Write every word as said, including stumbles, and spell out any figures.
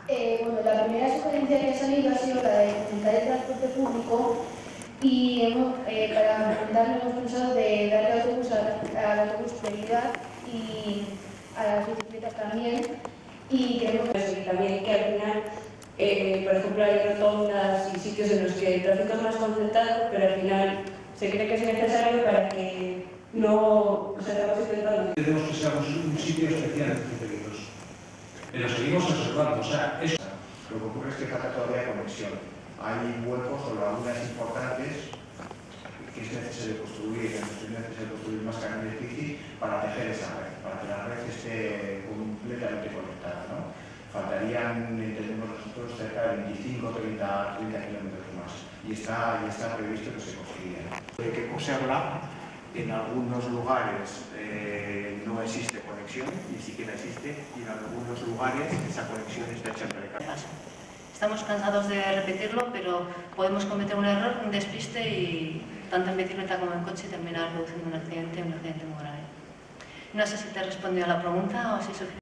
Eh, bueno, la primera sugerencia que ha salido ha sido la de fomentar el transporte público y hemos, eh, para fomentarlo hemos pensado de darle autobús a- al autobús prioridad y a las bicicletas también. Y queremos Y también que al final, eh, por ejemplo, hay rotondas y sitios en los que el tráfico es más concentrado, pero al final se cree que es necesario para que no se estamos intentando. Tenemos que ser un sitio especialmente peligroso. Pero seguimos observando, o sea, es... Lo que ocurre es que falta todavía conexión. Hay huecos o lagunas importantes que es necesario construir, es necesario construir más carriles bici para tejer esa red, para que la red esté completamente conectada, ¿no? Faltarían, entendemos nosotros, cerca de veinticinco, treinta, treinta kilómetros más. Y está, y está previsto que se construya. Hay que coserla. En algunos lugares eh, no existe conexión, ni siquiera existe, y en algunos lugares esa conexión está hecha precaria. Estamos cansados de repetirlo, pero podemos cometer un error, un despiste y tanto en bicicleta como en coche terminar produciendo un accidente, un accidente muy grave. No sé si te he respondido a la pregunta o si